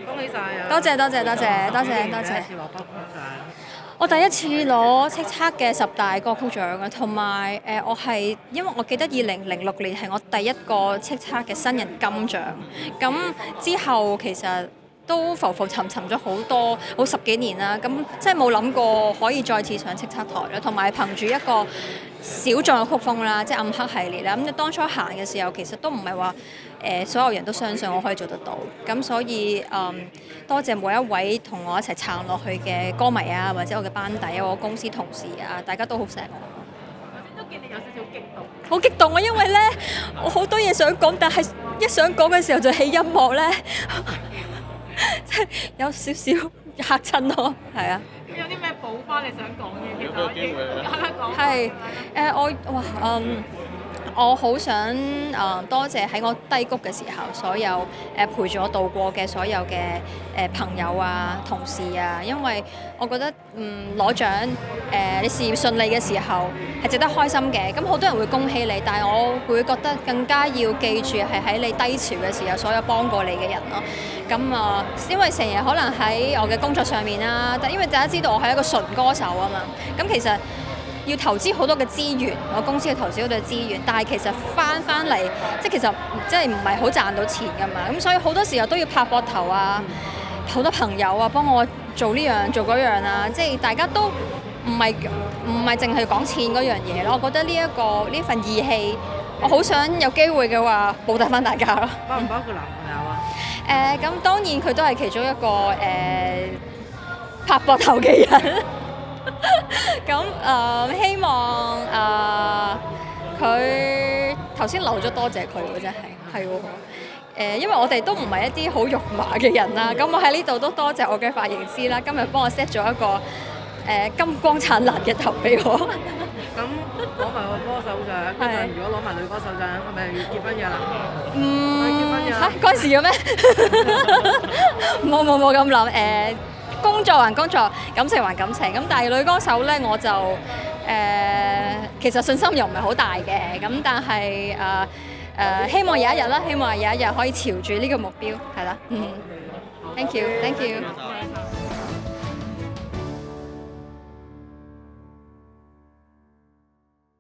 恭喜晒啊！ 多謝多謝多謝多謝多謝。 第一次攞歌曲獎。 我第一次攞叱咤嘅10大歌曲獎啊，同埋我係因為我記得2006年係我第一個叱咤嘅新人金獎，咁之後其實都浮浮沉沉咗好10幾年啦，咁即係冇諗過可以再次上叱咤台啦，同埋憑住一個小眾嘅曲風啦，即係暗黑系列啦，咁你當初行嘅時候其實都唔係話所有人都相信我可以做得到，咁所以多謝每一位同我一齊撐落去嘅歌迷啊，或者我嘅班底啊，我公司同事啊，大家都好錫我。 頭先都見你有少少激動。 好激動啊！因為咧，我好多嘢想講，但係一想講嘅時候就起音樂咧，即係有少少嚇親咯，係啊。 有啲咩補翻你想講嘅？其實我已經講。 係我好想多謝喺我低谷嘅時候，所有陪住我度過嘅所有嘅朋友啊、同事啊，因為我覺得攞獎你事業順利嘅時候係值得開心嘅，咁好多人會恭喜你，但係我會覺得更加要記住係喺你低潮嘅時候，所有幫過你嘅人咯。咁因為成日可能喺我嘅工作上面啦，因為大家知道我係一個純歌手啊嘛，咁其實要投資好多嘅資源，我公司要投資好多嘅資源，但係其實翻嚟，即係其實即係唔係好賺到錢㗎嘛，咁所以好多時候都要拍膊頭啊，好多朋友啊幫我做呢樣做嗰樣啊，即係大家都唔係淨係講錢嗰樣嘢咯，我覺得呢份義氣，我好想有機會嘅話報答翻大家咯。 包唔包括男朋友啊？ 咁當然佢都係其中一個拍膊頭嘅人。咁希望佢頭先留咗多謝佢喎，真係喎，因為我哋都唔係一啲好肉麻嘅人啦。咁我喺呢度都多謝我嘅髮型師啦，今日幫我 set 咗一個金光燦爛嘅頭俾我。 咁攞埋個歌手獎，跟住如果攞埋女歌手獎，係咪要結婚㗎啦？結婚㗎啦！ 嗰陣時嘅咩？冇咁諗工作還工作，感情還感情。咁但係女歌手咧，我就其實信心又唔係好大嘅。咁但係希望有一日啦，希望有一日可以朝住呢個目標，係啦。Thank you。